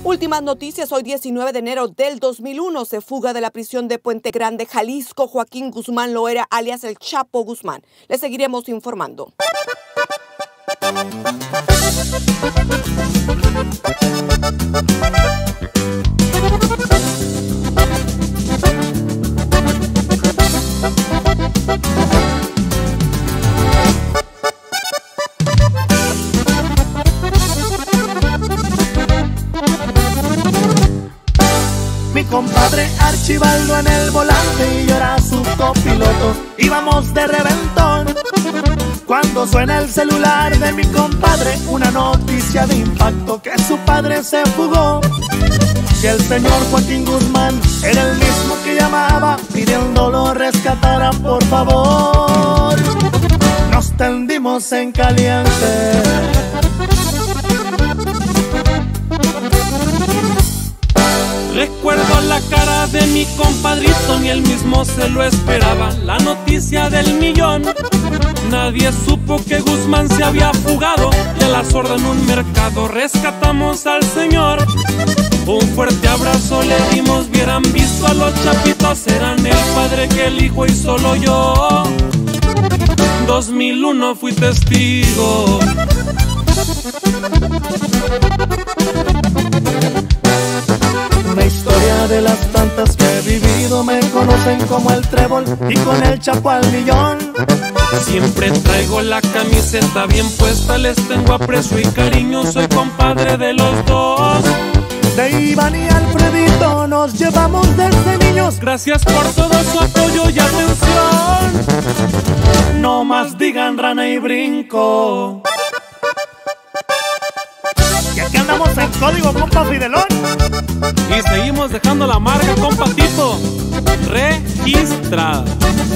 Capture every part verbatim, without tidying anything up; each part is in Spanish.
Últimas noticias, hoy diecinueve de enero del dos mil uno se fuga de la prisión de Puente Grande, Jalisco, Joaquín Guzmán Loera, alias el Chapo Guzmán. Le seguiremos informando. Mi compadre Archibaldo en el volante y yo era su copiloto. Íbamos de reventón cuando suena el celular de mi compadre, una noticia de impacto que su padre se fugó. Y el señor Joaquín Guzmán era el mismo que llamaba pidiéndolo rescatara, por favor. Nos tendimos en caliente. Recuerdo la cara de mi compadrito, ni él mismo se lo esperaba. La noticia del millón. Nadie supo que Guzmán se había fugado y a la sorda en un mercado rescatamos al señor. Un fuerte abrazo le dimos, vieran visto a los chapitos, eran el padre que el hijo y solo yo. dos mil uno fui testigo. Una historia de las tantas que he vivido, me conocen como el Trébol y con el Chapo al millón. Siempre traigo la camiseta bien puesta, les tengo aprecio y cariño, soy compadre de los dos. De Iván y Alfredito nos llevamos desde niños. Gracias por todo su apoyo y atención. No más digan rana y brinco. Y aquí andamos en código, compa Fidelón. Y seguimos dejando la marca, compa Tito, registrada.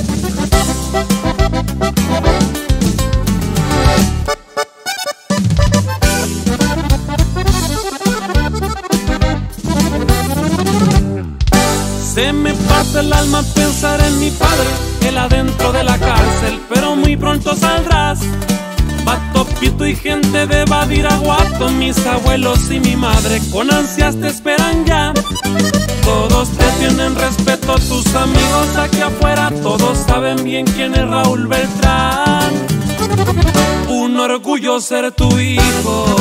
Se me parte el alma pensar en mi padre, él adentro de la cárcel, pero muy pronto saldrás. Vato, pito y gente de Badiraguato, mis abuelos y mi madre con ansias te esperan ya. Todos te tienen respeto, tus amigos aquí afuera, todos saben bien quién es Raúl Beltrán. Un orgullo ser tu hijo.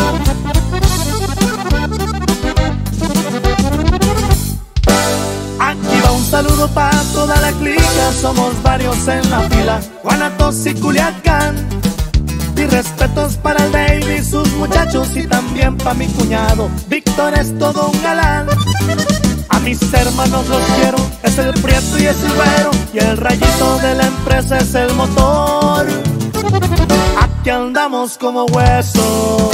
Aquí va un saludo para toda la clica, somos varios en la fila, Guanatos y Culiacán. Y respetos para el Dave y sus muchachos, y también para mi cuñado, Víctor es todo un galán. A mis hermanos los quiero, es el Prieto y es el Güero, y el rayito de la empresa es el motor. Aquí andamos como hueso.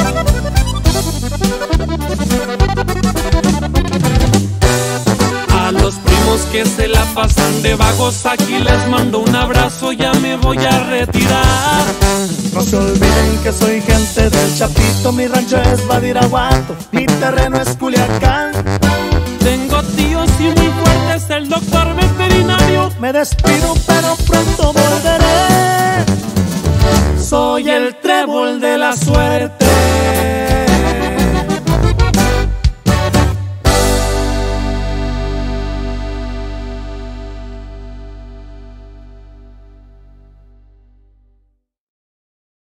A los primos que se la pasan de vagos, aquí les mando un abrazo, ya me voy a retirar. No se olviden que soy gente del Chapito, mi rancho es Badiraguato, mi terreno es Culiacán. Tengo tíos y muy fuertes, el doctor veterinario. Me despido pero pronto volveré. Soy el Trébol de la suerte.